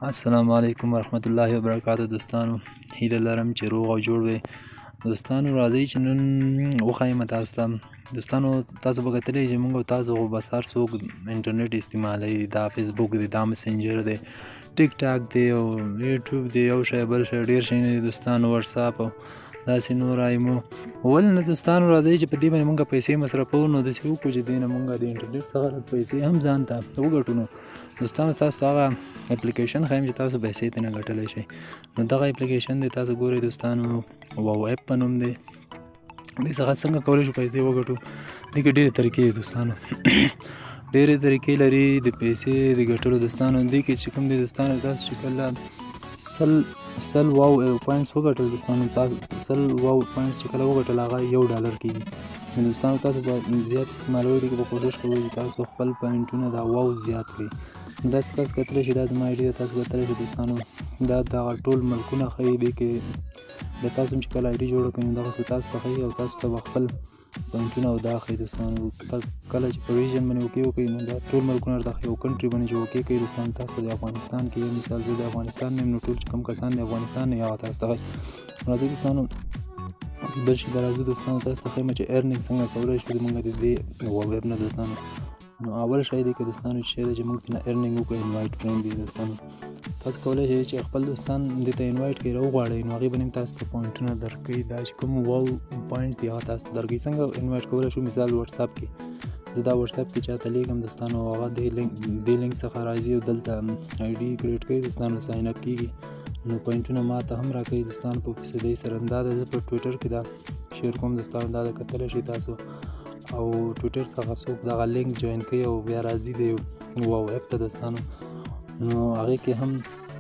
السلام علیکم ورحمت الله وبرکاته. دوستانو هیله لرم چې روغ او جوړ وئ. دوستانو راځئ چې نن وښایم تاسو ته. دوستانو تاسو به کتلی چې موږ او تاسو خو بس هر څوک انټرنیټ استعمالوي، دا فیسبوک دی، دا مسنجر دی، ټیک ټاک دی او یوټیوب دی، یو شی بل شی ډېر شیونه دي دوستانو، وټساپ او داسې نور ایمو. ولې نه دوستانو راځئ چې په دې باندې موږ پیسې مصرفوو، نو داسې وکړو چې دې نه موږ د انټرنیټ څخه پیسې هم ځان ته وګټو. نو دوستانو تاسو ته هغه اپلیکیشن ښیم چې تاسو پیسې ترېنه ګټلی شئ. نو دغه اپلیکیشن دی، تاسو ګورئ دوستانو، واو ایپ په نوم دی. دې څخه څنګه کولی شو پیسې وګټو؟ دې کې ډېرې طریقې دي دوستانو ډېرې طریقې لري د پیسې د ګټلو دوستانو. دې کې چې کوم دی دوستانو، تاسو چې کله سل واو پوینټس وګټل دوستانو، تاسو سل واو پوینټس چې کله وګټل هغه $1 کېږي. نو دوستانو تاسو به زیات استعمالوئ، دې کې به کوشش کوئ چې تاسو خپل پوینټونه دا واو زیات کړئ. نو داسې تاسو کتلی شئ، دا زما آیډي ده، تاسو کتلی شئ دوستانو، دا دغه ټول ملکونه ښیي. دې کې د تاسو چې کله آیډي جوړه کړئ نو دغسې تاسو ته ښیي او تاسو ته به خپل پوینټونه او دا ښیي دوستانو. کله چې په ریژن باندې اوکې وکړئ نو دا ټول ملکونه درته ښیي، او کنټري باندې چې اوکې کوئ دوستانو، تاسو ته د افغانستان کې یو مثال زه د افغانستان نه یم، نو ټول چې کوم کسان د افغانستان نه هغه تاسو ته ښیي. راځئ دوستانو بل شي ته راځو دوستانو، تاسو ته ښیم چې ارننګ څنګه کولی شو موږ د دې ویب نه دوستانو. نو اول شی دی که دوستانو چې شی دی چې موږ ترېنه ارننګ وکړو، انوایټ فرینډ دی دوستانو. تاسو کولی شئ چې خپل دوستان دې ته انوایټ کړئ، راوغواړئ، نو هغې به هم تاسو ته پوینټونه درکوي. دا چې کوم واو پوینټ دی هغه تاسو ته درکوي. څنګه انوایټ کولی شو؟ مثال وټساپ کې زه دا وټساپ کې چاته لیږم دوستانو، هغه دې لینک څخه راځي او دلته آیډي کریټ کوي دوستانو، ساین اپ کېږي، نو پوینټونه ما ته هم راکوي دوستانو په فیصدۍ سره. دا د زه په ټویټر کې دا شیر کوم دوستانو، دا د کتلی شئ تاسو. او ټویټر څخه څوک دغه لینک جوین کوي او بیا راځي د واو ایپ ته دوستانو، نو هغې کې هم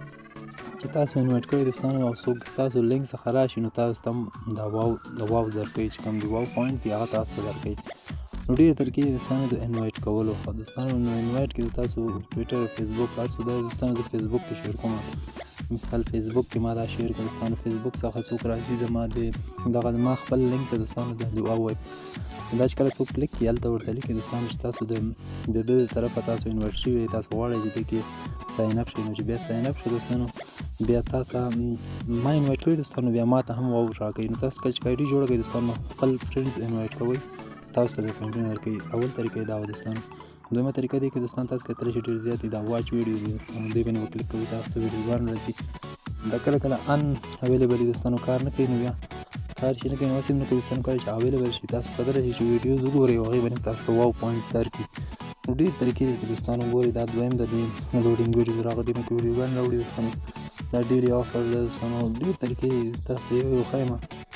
چې تاسو انوایټ کوئ دوستانو او څوک ستاسو لینک څخه راشي نو تاسو ته هم د واو درکوي، چې کوم د واو پوینټ دی هغه تاسو ته درکوي. نو ډېرې طریقې دي دوستانو د انوایټ کولو دوستانو. نو انوایټ کې تاسو ټویټر، فیسبوک، تاسو دا دوستانو زه فیسبوک کې شیر کوم. مثال فیسبوک کې ما دا شیر کړ دوستانو، فیسبوک څخه څوک راځي زما دغه زما خپل لینک ته دوستانو د واو ایپ، دا چې کله څوک کلیک کړي هلته ورته لیکي دوستانو چې تاسو د ده د طرفه تاسو انوایټ شوي، تاسو غواړئ چې دې کې ساین اپ شئ. نو چې بیا ساین اپ شو دوستانو، بیا تاسو ته ما انوایټ کړي دوستانو، بیا ما ته هم واو راکوي. نو تاسو کله چې آیډي جوړه کړئ دوستانو، خپل فرینډز انوایټ کوئ، تاسو ته به پوینټونه درکوي. اول طریقه دا وه دوستانو. دویمه طریقه دی که دوستان تاسو کتلی شئ ډېر زیات دي، دا واچ ویډیو دی، دې باندې به کلیک کوئ، تاسو ته ویډیوګانې راځي. دا کله کله ان اویلیبل دي دوستانو، کار نه کوي، نو بیا کار چې نه کوي نو هسې هم نه کوي دوستانو. کله چې اویلیبل شي تاسو کتلی شئ چې ویډیوز وګورئ او هغې باندې تاسو ته واو پوینټس درکړي. نو ډېرې طریقې دي چې دوستانو ګورئ. دا دویم د دې لوډینګ ویډیوز راغلي، دې کې ویډیوګانې راوړي دوستانو، دا ډېرې آفر ده دوستانو، ډېرې طریقې دي. تاسو یو ښیم،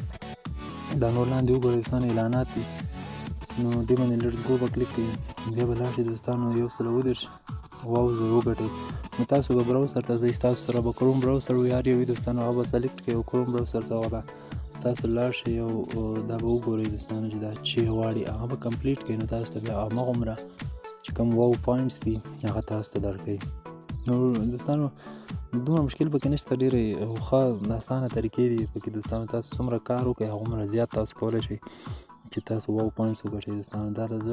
دا نور لاندې وګورئ دوستانو، اعلانات دي، نو دې باندې لیټس ګو به کلیک کړئ، بیا به لاړ شئ دوستانو 130 واو وګټئ. نو تاسو به براوزر ته ځئ، ستاسو سره به کروم براوزر وي، هر یو وي دوستانو، هغه به سلیکټ کړئ او کروم براوزر څخه به تاسو لاړ شئ او دا به وګورئ دوستانو چې دا چې غواړي هغه به کمپلیټ کړئ. نو تاسو ته بیا هماغومره چې کوم واو پوینټس دي هغه تاسو ته درکوي. نو دوستانو دومره مشکل پکې نشته، ډېرې ښه اسانه طریقې دي پکې دوستانو. تاسو څومره کار وکړئ هغومره زیات تاسو کولی شئ چې تاسو واو پوینټس وګټئ دوستانو. دا زه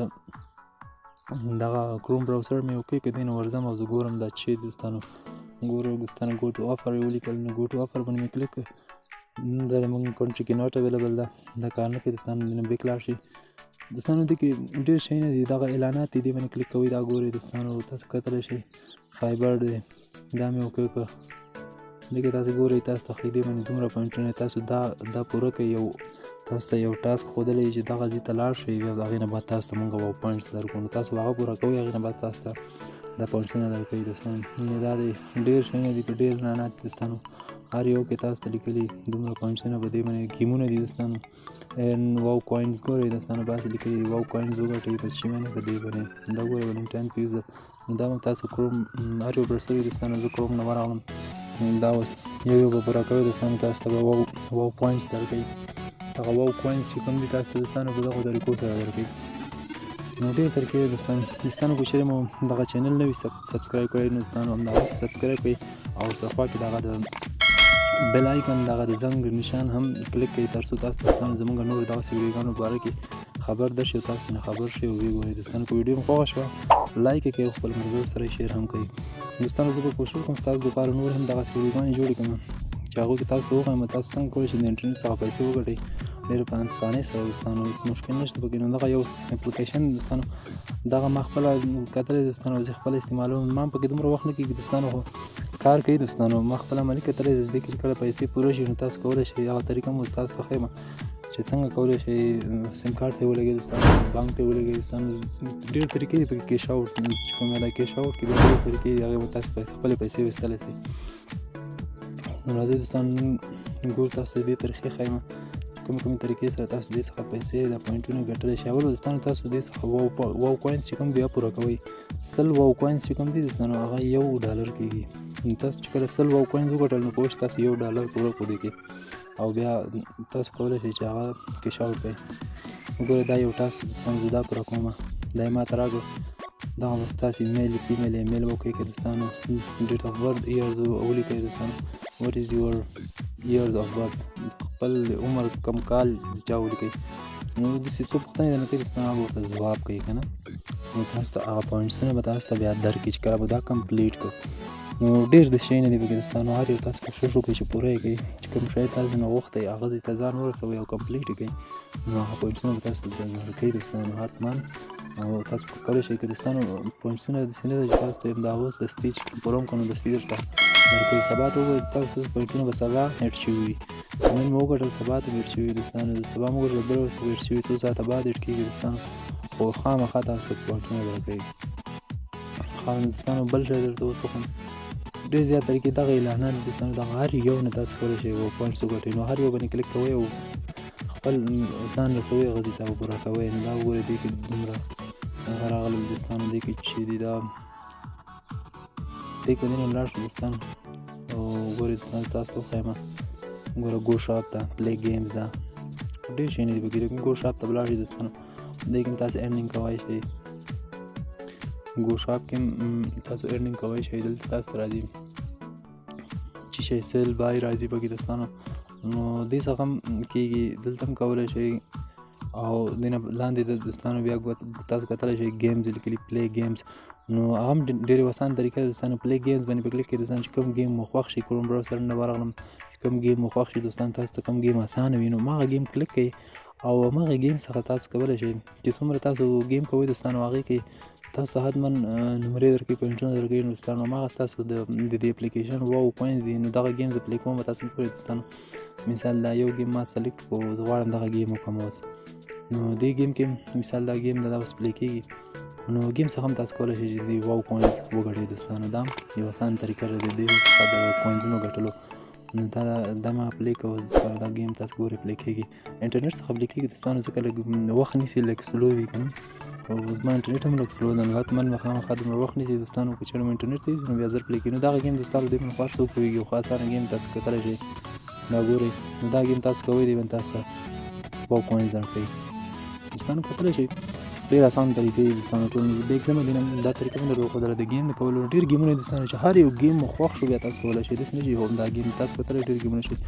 دغه کروم براوزر مې اوکې که دی نو ورځم او زه ګورم دا چې دوستانو، ګورو دوستانو ګو ټو آفر یې ولیکل، نو ګو ټو آفر باندې مې کلیک کړ، دا زموږ کنټري کې ناټ اویلیبل ده، دا کار نه کوي دوستانو، دې نه بیک لاړ شي دوستانو. دې کې ډېر شیونه دي، دغه اعلانات دي، دې باندې کلیک کوئ، دا ګورئ دوستانو، تاسو کتلی شئ فایبر دی، دا مې اوکې کړ، دې کې تاسو ګورئ، تاسو ته ښیي دې باندې دومره پوینټونه، تاسو دا پوره کړئ، یو تاسو ته یو ټاسک ښودلی چې دغه ځای ته لاړ شئ، بیا د هغې نه بعد تاسو ته مونږ واو پوینټس درکړو، نو تاسو هغه پوره کوئ، هغې نه بعد تاسو ته دا پوینټسونه درکوي دوستانو. نو دا دی ډېر شیونه دي، ډېر اعلانات دي دوستانو، هر یو کې تاسو ته لیکلي دومره پوینټسونه په دې باندې ګیمونه دي دوستانو. واو کوینز ګورئ دوستانو، باسې لیکلي دي واو کوینز وګټئ په شي باندې، په دې باندې دا ګورئ ولنټاین پیوز، نو دا هم تاسو کروم هر یو برسر دوستانو، زه کروم نه ورغلم، دا اوس یو به پوره کوئ دوستانو، تاسو ته به واو پوینټس درکوي. هغه واو کوینز چې کوم دي تاسو ته دوستانو په دغو طریقو سره درکوي. نو ډېرې طریقې دي دوستانو که چېرې مو دغه چینل نه وي سبسکرایب کړی نو دوستانو همدغسې سبسکرایب کړئ او ورڅخه کې دغه د بیل آیکن دغه د زنګ نشان هم کلیک کړئ، تر څو تاسو دوستانو زموږ نور دغسې ویډیوګانو په باره کې خبر درشي او تاسو نه خبر شئ او ویې ګورئ دوستانو. که ویډیو مو خوښه شوه لایک یې کړئ او خپل ملګرو سره یې شیر هم کړئ. دوستانو زه به کوشش کوم ستاسو لپاره نور هم دغسې ویډیوګانې جوړې کړم چې هغوی کې تاسو ته وښیم تاسو څنګه کولی شئ د انټرنیټ څخه پیسې وګټئ ډېر په اسانۍ سره دوستانو هېڅ مشکل نشته پکې نو دغه یو اپلیکیشن دوستانو دغه ما خپله کتلی دوستانو زه خپله استعمالوم ما هم پکې دومره وخت نه کېږي دوستانو خو کار کوي دوستانو ما خپله عملي کتلی د دې کې چې کله پیسې پوره شي نو تاسو کولی شئ هغه طریقه مو تاسو ته ښیم چې څنګه کولی شئ سیم کارت ته یې ولګوئ دوستانو بانک ته یې ولګوئ دوستانو ډېر طریقې دي پکې کیش آوټ چې کوم دا کیش آوټ کې بیا ډېرې طریقې دي هغې به تاسو خپلې پیسې ویستلی شئ نو راځئ دوستانو ګورو تاسو ته دې طریقې ښیم کومې طریقې سره تاسو دې څخه پیسې د پوینټونو ګټلی شئ اول دوستانو تاسو دې څخه واو کوینز چې کوم دي پوره کوئ 100 واو کوینز چې کوم دي دوستانو هغه $1 کېږي نو تاسو چې کله 100 واو کوینز وګټل نو پوه شئ تاسو $1 پوره په دې کې او بیا تاسو کولی شئ چې هغه کیش آوټ کړئ وګورئ دا یو ټاسک دوستانو زه دا پوره کوم دا یې ماته راکړو دغه بس تاسې میل فیمیل ایمیل وکړئ که دوستانو ډیټ آف برث ایئرز ولیکئ دوستانو وټ از یور ایئرز آف برث خپل عمر کم کال چا ولیکئ نو داسې څو پوښتنې درنه کوي دوستانو هغه ورته ځواب کوي که نه نو تاسو ته هغه پوینټسونه به تاسو ته بیا درکړي چې کله به دا کمپلیټ کړو نو ډېر د شی نه دي پکې دوستانو هر یو تاسو کوشش وکړئ چې پوره یې کړئ چې کوم شی تاسو نه غوښتی هغه ځای ته ځان ورسوئ او کمپلیټ یې کړئ نو هغه پوینټسونه به تاسو ته درکوي دوستانو حتما او تاسو کولی شئ که دوستانو پوینټسونه داسې نه ده چې تاسو ته همدا اوس دستي چې پوره هم کړو نو دستي درته درکوي سبا ته وګورئ تاسو پوینټونه به سبا ایډ شوي وي نن مو وګټل سبا ته ایډ شوي دوستانو سبا مو وګټل بله ورځ ته ایډ شوي څو ساعته بعد ایډ کېږي دوستانو خو خامخا تاسو ته پوینټونه درکوي دوستانو بل شی درته اوس وښیم ډېر زیات طریقې دغه اعلانات دوستانو دغه هر یو نه تاسو کولی شئ پوینټس وګټئ نو هر یو باندې کلیک کوئ او خپل ځان رسوئ هغه ځای ته او پوره کوئ نو دا وګورئ دې کې دومره هغه راغلل دوستانو دې کې چې دي دا دې کې دې نه ولاړ شو دوستانو او وګورئ دوستانو تاسو ته وښیم ګوره ګو شاپ ته پلی گیمز ده ډېر شیونه دي پکې لیکن ګو شاپ ته ولاړ شئ دوستانو دې کې تاسو ارنینګ کولی شئ ګو شاپ کې تاسو ارنینګ کولی شئ دلته تاسو ته راځي چې شی سیل بای راځي پکې دوستانو نو دې څخه هم کېږي دلته هم کولی شئ او دې نه لاندې د دوستانو بیا تاسو کتلی شئ گیمز لیکلي پلی گیمز نو هغه هم ډېرې اسان طریقه ده دوستانو پلی گیمز باندې په کلیک کړئ دوستانو چې کوم گیم مو خوښ شي کروم براوزر نه ورغلم چې کوم گیم مو خوښ شي دوستانو تاسو ته کوم گیم اسانه وي نو هماغه گیم کلیک کړئ او هماغه گیم څخه تاسو کولی شئ چې څومره تاسو گیم کوئ دوستانو هغې کې تاسو ته حتما نمرې درکوي پوینټونه درکوي نو دوستانو هماغه ستاسو د دې اپلیکیشن واو کوینز دي نو دغه گیم زه پلی کوم تاسو ګورئ دوستانو مثال دا یو گیم ما سلیکټ کړو زه غواړم دغه گیم وکړم اوس نو دې گیم کې مثال دا گیم دا اوس پلی کېږي نو گیم څخه هم تاسو کولی شئ چې د واو کوینز وګټئ دوستانو دا یو اسان طریقه ده د دې څخه د کوینزونو ګټلو نو دا ما پلی کوو دوستانو دا گیم تاسو ګورئ پلی کېږي انټرنیټ څخه پلی کېږي دوستانو ځکه لږ وخت نیسي لږ سلو وي که نه او زما انټرنیټ هم لږ سلو ده نو حتما خامخا دومره وخت نیسي دوستانو که چېرې مو انټرنیټ ته نو بیا زر پلی کېږي نو دغه گیم دوستانو دې باندې خوښ څوک پوهېږي خو اسانه گیم تاسو کتلی شئ دا ګورئ نو دا گیم تاسو کوئ دې باندې تاسو ته واو کوینز درکوي دوستانو کتلی شئ ډېر اسان طریقې دي دوستانو ټول د ایګزام دې نه دا طریقه مې درته وښودله د گیم د کولو ډېر گیمونه دي دوستانو چې هر یو گیم مو خوښ شو بیا تاسو کولی شئ داسې نه چې دا گیم تاسو کتلی ډېر گیمونه شي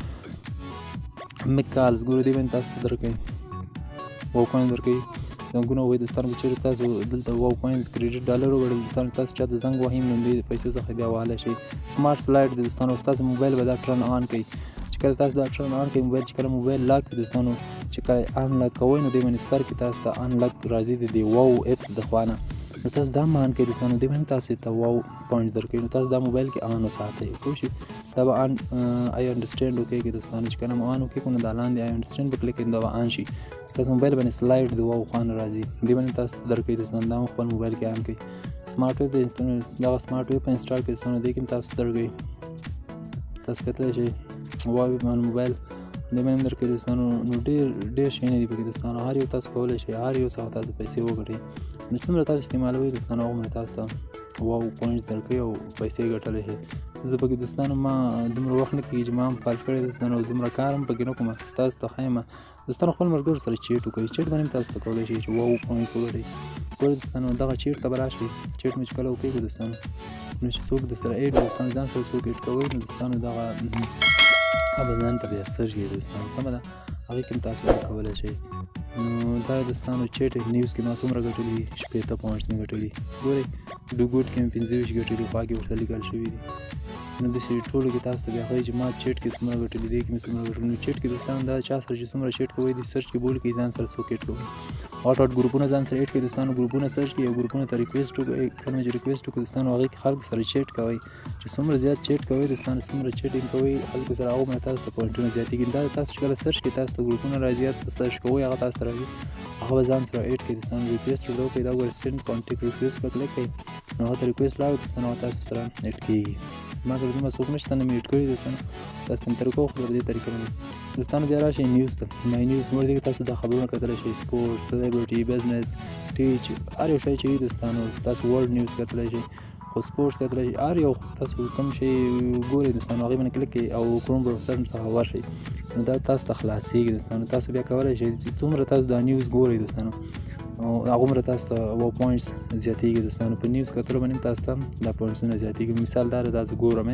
میک کالز ګورئ دې باندې تاسو ته درکوي واو کوینز درکوي زنګونه ووایي دوستانو که چېرې تاسو دلته واو کوینز کریډټ ډالر وګټل دوستانو تاسو چا ته زنګ وهئ نو دې پیسو څخه بیا وهلی شئ سمارټ سلایډ دی دوستانو ستاسو موبایل به دا ټرن آن کوي چې کله تاسو دا ټرن آن کوئ موبایل چې کله موبایل لاک کړئ دوستانو چې کله آن لاک کوئ نو دې باندې سر کې تاسو ته آن لاک راځي د دې واو اپ د خوا نه نو تاسو دا آن کوئ دوستانو دې باندې تاسو ته واو پوینټس درکوي نو تاسو دا موبایل کې آن وساتئ پوه شئ دا به آن آی انډرسټینډ وکړئ دوستانو چې کله مو آن وکړئ نو دا لاندې آی انډرسټینډ په کلیک کړئ دا به آن شي ستاسو موبایل باندې سلایډ د واو خوا نه راځي دې باندې تاسو ته درکوي دوستانو دا خپل موبایل کې آن کړئ سمارټ ویب دغه سمارټ ویب په انسټال کړئ دوستانو دې کې تاسو درکوي تاسو کتلی شئ واو موبایل دې باندې درکوي دوستانو نو ډېر شیونه دي پکې دوستانو هر یو تاسو کولی شئ هر یو څخه تاسو پیسې وګټئ نو څومره تاسو استعمالوئ دوستانو هغومره تاسو ته واو پوینټس درکوي او پیسې ګټلی شئ زه پکې دوستانو ما دومره وخت نه کېږي چې ما هم فال کړی دوستانو دومره کار هم پکې نه کوم تاسو ته ښیم دوستانو خپل ملګرو سره چیټ وکړئ چیټ باندې هم تاسو ته کولی شئ چې واو پوینټس وګټئ ګورئ دوستانو دغه چیټ ته به راشئ چیټ مو چې کله وکړئ دوستانو نو چې څوک درسره ایډ دوستانو ځان سره څوک ایډ کوئ نو دوستانو دغه هغه به ځان ته بیا سرچ کړئ دوستانو سمه ده هغې کې هم تاسو کولی شئ نو دا دوستانو چیټ نیوز کې ما څومره ګټلي 80 پوینټس مې ګټلي ګورئ ډو ګوډ کې مې 25 ګټلي خوا کې ورته لیکل شوي دي نو داسې ټولو کې تاسو ته بیا ښایي چې ما چیټ کې څومره ګټلي دې کې مې څومره ګټلي نو چیټ کې دوستانو دا چا سره چې څومره چیټ کوئ دي سرچ کې بول کې ځان سره څوک ایډ کوئ هاټ ګروپونه ځان سره ایډ کړئ دوستانو ګروپونه سرچ کړئ او ګروپونو ته ریکویسټ وکړئ کله چې ریکویسټ وکړئ دوستانو هغې کې خلکو سره چیټ کوئ چې څومره زیات چیټ کوئ دوستانو څومره چیټینګ کوئ خلکو سره هغومره تاسو ته پوینټونه زیاتېږي دا تاسو چې کله سرچ کړئ تاسو ته ګروپونه راځي هر څه سرچ کوئ هغه تاسو ته راځي هغه به ځان سره ایډ کړئ دوستانو ریکویسټ ورته وکړئ دا وګورئ سینډ کانټیکټ ریکویسټ په کلیک کړئ نو هغه ته ریکویسټ راوړئ دوستانو هغه تاسو سره ایډ کېږي ما سره دومره څوک نشته نه مې ایډ کړي دوستانو تاسو ته مې طریقه وښودله په دې طریقه باندې دوستانو بیا راشئ نیوز ته مای نیوز موږ دې کې تاسو دا خبرونه کتلی شئ سپورټ سلیبریټي بزنس ټیچ هر یو شی چې وي دوستانو تاسو ورلډ نیوز کتلی شئ خو سپورټس کتلی شئ هر یو تاسو کوم شی ګورئ دوستانو هغې باندې کلیک کړئ او کروم براوزر څخه ورشئ نو دا تاسو ته خلاصېږي دوستانو تاسو بیا کولی شئ چې څومره تاسو دا نیوز ګورئ دوستانو هغومره تاسو ته پوینټس زیاتېږي دوستانو په نیوز کتلو باندې تاسو ته دا پوینټسونه زیاتېږي مثال دا ده دا زه ګورم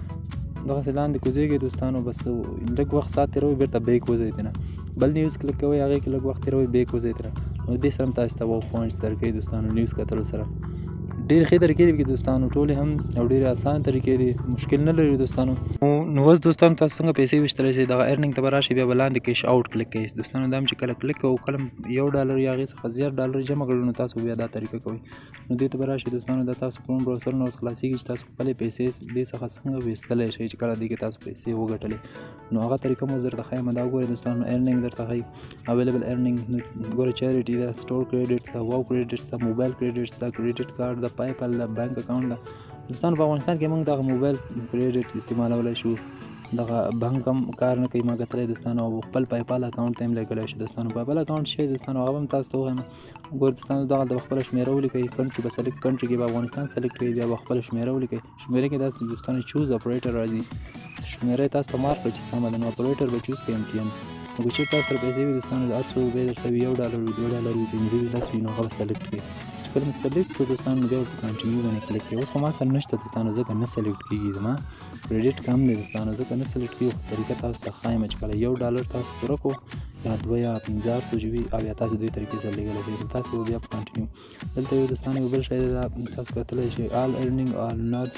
دغسې لاندې کوزېږئ دوستانو بس لږ وخت ساعت تېروئ بېرته بیک وځئ ترې نه بل نیوز کلیک کوئ هغې کې لږ وخت تېروئ بیک وځئ ترې نو دې سره هم تاسو ته پوینټس درکوي دوستانو نیوز کتلو سره ډېرې ښې طریقې دي دوستانو ټولې هم او ډېرې اسانه طریقې دي مشکل نه لري دوستانو نو اوس دوستانو تاسو څنګه پیسې ویشتلی شئ دغه ارنینګ ته به راشئ بیا به لاندې کیش آوټ کلیک کوئ دوستانو دا هم چې کله کلیک کوو کله $1 یا هغې څخه زیات ډالر جمع کړو نو تاسو بیا دا طریقه کوئ نو دې ته به راشئ دوستانو دا تاسو کروم براوزر نه اوس خلاصېږي چې تاسو خپلې پیسې دې څخه څنګه ویستلی شئ چې کله دې کې تاسو پیسې وګټلې نو هغه طریقه مو درته ښیم دا وګورئ دوستانو ارنینګ درته ښایي اویلیبل ارنینګ ګوره چیریټي ده سټور کریډټس ده واو کریډټس ده موبایل کریډټس ده کریډټ کارډ ده پایپل ده بانک اکاونټ ده دوستانو په افغانستان کې موږ دغه موبایل کریډټ استعمالولی شو دغه بانک هم کار نه کوي ما کتلی دوستانو او خپل پایپال اکاونټ ته هم لګولی شو دوستانو پایپال اکاونټ شی دوستانو هغه هم تاسو ته وښیم ګوره دوستانو دغه د خپله شمېره ولیکئ کنټري به سلیکټ کنټري کې به افغانستان سلیکټ کړئ بیا به خپله شمېره ولیکئ شمېره کې داسې دوستانو چوز اپریټر راځي شمېره یې تاسو ته مارک کړئ چې سمه ده نو اپریټر به چوز کړئ MTN نو که چېرې تاسو سره پیسې وي دوستانو د هر څو روپۍ درته وي $1 وي $2 وي 15 وي 10 وي نو هغه به سلیکټ کړئ کله مې سلیکټ کړو دوستانو بیا به په کنټینیو باندې کلیک کړئ اوس خو ما سره نشته دوستانو ځکه نه سلیکټ کېږي زما کریډټ کم دی دوستانو ځکه نه سلیکټ کېږي خو طریقه تاسو ته ښایم چې کله $1 تاسو پوره کړو یا 2 یا 1500 چې وي او یا تاسو دې طریقې سره لېږلی شئ تاسو بیا په کنټینیو دلته یو دوستانو یو بل شی دی تاسو کتلی شئ آل ارنینګ آل ناټ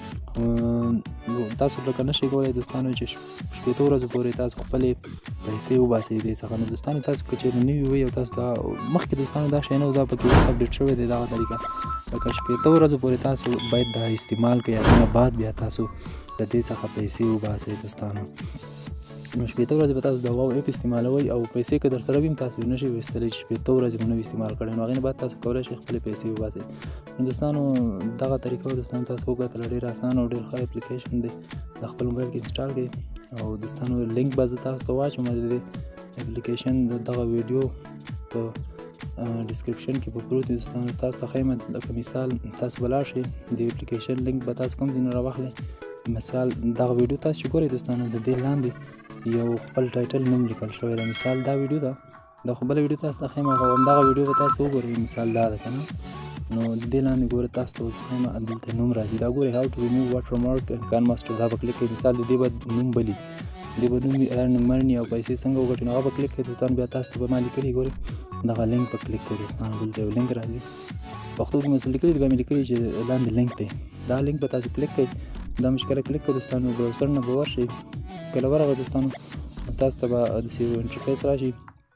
تاسو لکه نشئ کولی دوستانو چې 8 ورځو پورې تاسو خپلې پیسې وباسئ دې څخه نو دوستانو تاسو که چېرې نوي وئ او تاسو ته مخکې دوستانو دا شی نه و دا پکې اوس اپډیټ شوی دی دغه طریقه لکه 8 ورځو پورې تاسو باید دا استعمال کړئ هغه بعد بیا تاسو له دې څخه پیسې وباسئ دوستانو نو 8 ورځې به تاسو د واو اپ استعمالوئ او پیسې که در سره وي هم تاسو نشئ ویستلی چې 8 ورځې مو نه وي استعمال کړی نو هغې نه بعد تاسو کولی شئ خپلې پیسې وباسئ نو دوستانو دغه طریقه دوستانو تاسو وکتله ډېر اسانه او ډېر ښه اپلیکیشن دی د خپل موبایل کې انسټال کړئ او دوستانو لینک به زه تاسو ته واچوم د دې اپلیکیشن دغه ویډیو په ډسکرپشن کې به پروت وي دوستانو تاسو ته ښیم لکه مثال تاسو به لاړ شئ د اپلیکیشن لینک به تاسو کوم ځای نه راواخلئ مثال دغه ویډیو تاسو چې ګورئ دوستانو د دې لاندې یو خپل ټایټل نوم لیکل شوی ده مثال دا ویډیو ده دا خو بله ویډیو تاسو ته ښیم خو همدغه ویډیو به تاسو وګورئ مثال دا ده که نه نو د دې لاندې ګوره تاسو ته اوس ښیم دلته نوم راځي دا ګورئ هاو ټو ریموو واټر مارک اینډ کان ماسټر دا به کلیک کړئ مثال د دې به نوم بلي دې به نوم ارنینګ مرني او پیسې څنګه وګټئ نو هغه به کلیک کړئ دوستانو بیا تاسو ته به ما لیکلي ګورئ دغه لینک په کلیک کړئ دوستانو دلته یو لینک راځي پښتو کې مې څه لیکلي دي بیا مې لیکلي چې لاندې لینک دی دا لینک به تاسو کلیک کړئ دا مې چې کله کلیک کړئ دوستانو براوزر نه به ورشئ کله ورغئ دوستانو تاسو ته به داسې یو انټرفیس راشي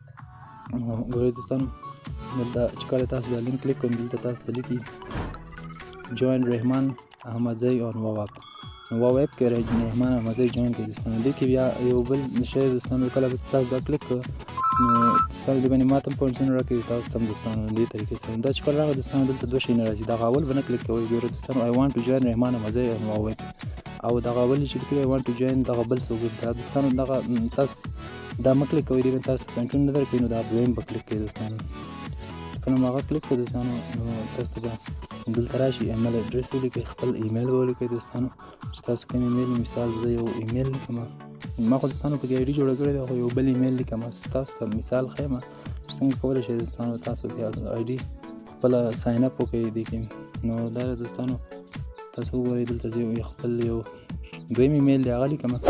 ګورئ دوستانو دلته چې کله تاسو دا لینک کلیک کړئ دلته تاسو ته لیکي جوین رحمان احمدزی آن واو اپ نو واو اپ کې رحمان احمدزی جوین کړئ دوستانو دې کې بیا یو بل شی دوستانو کله به تاسو دا کلیک کړئ نو دوستانو دې باندې ما ته هم پوینټسونه راکوي تاسو ته هم دوستانو دې طریقې سره دا چې کله راغی دوستانو دلته 2 شیونه راځي دغه اول به نه کلیک کوئ ګوره دوستانو آی وانټ ټو جوین رحمان احمدزی آن واو اپ او دغه بل چې لیکلي آی وانټ ټو جوین دغه بل څوک دا دوستانو دغه تاسو دا مه کلیک کوئ دې باندې تاسو ته پوینټونه نه درکوي نو دا دویم به کلیک کوئ دوستانو کله مو هغه کلیک کړئ دوستانو نو تاسو ته به دلته راشي ایمیل اډرس ولیکئ خپل ایمیل به ولیکئ دوستانو چې تاسو کوم ایمیل مثال زه یو ایمیل لیکم ما خو دوستانو پکې آی ډي جوړه کړې ده خو یو بل ایمیل لیکم تاسو ته مثال ښیم چې څنګه کولی شئ دوستانو تاسو بیا آی ډي خپله ساین اپ وکړئ دې کې نو دا دوستانو تاسو وګورئ دلته زه خپل یو دویم ایمیل دی هغه لیکم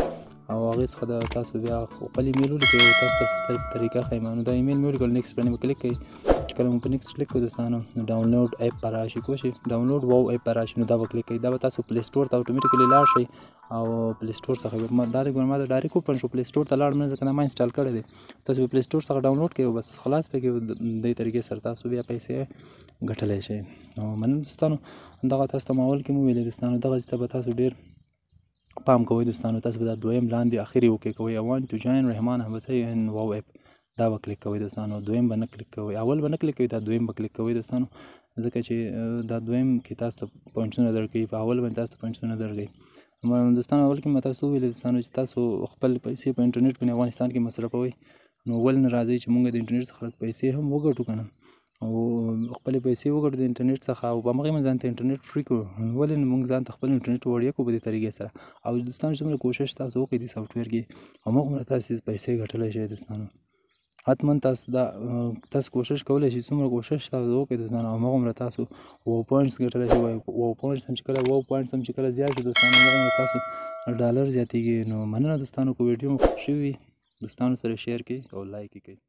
او هغې څخه د تاسو بیا خپل ایمیل ولیکئ او تاسو ته طریقه ښیم. نو دا ایمیل مې ولیکل، نیکسټ باندې به کلیک کوئ. چې کله مو په نیکسټ کلیک کړو دوستانو نو ډاونلوډ اپ به راشي، پوه شئ ډاونلوډ واو اپ به راشي، نو دا به کلیک کوئ. دا به تاسو پلی سټور ته اټومیټیکلی لاړ شئ او پلی سټور څخه دا دی ګوره ما ته ډایرکټ اوپن شو، پلی سټور ته لاړم نه ځکه دا ما انسټال کړی دی. تاسو به پلی سټور څخه ډاونلوډ کړئ او بس خلاص پکې دې طریقې سره تاسو بیا پیسې ګټلی شئ. نو مننه دوستانو، دغه تاسو ته ما اول کې مو ویلې دوستانو دغسې ته به تاسو ډېر پام کوئ دوستانو. تاسو به دا دویم لاندې اخر یې وکې کوئ I want to join رحمان احمدزی ان واو اپ، دا به کلیک کوئ دوستانو. دویم به نه کلیک کوئ، اول به نه کلیک کوئ، دا دویم به کلیک کوئ دوستانو، ځکه چې دا دویم کې تاسو ته پوینټسونه درکوي، په اول باندې تاسو ته پوینټسونه درکوي. دوستانو اول کې ما تاسو ته وویلې دوستانو چې تاسو خپل پیسې په انټرنیټ باندې افغانستان کې مصرفوئ، نو ولې نه راځئ چې موږ د انټرنیټ څخه پیسې هم وګټو که نه، او خپلې پیسې وګټو د انټرنیټ څخه او په همغې باندې ځان ته انټرنیټ فري کړو. ولې نه موږ ځان ته خپل انټرنیټ وړیا کړو په دې طریقې سره. او دوستانو چې څومره کوشش تاسو وکړئ دې سافټویر کې همغومره تاسې پیسې ګټلی شئ دوستانو. حتما تاسو کوشش کولی شئ، څومره کوشش تاسو وکړئ دوستانو همغومره تاسو واو پوینټس ګټلی شئ. واو پوینټس هم چې کله زیات شي دوستانو همغومره تاسو ډالر زیاتېږي. نو مننه دوستانو، که ویډیو مو خوښ شوي وي دوستانو سره شیر کړئ او لایک یې کړئ.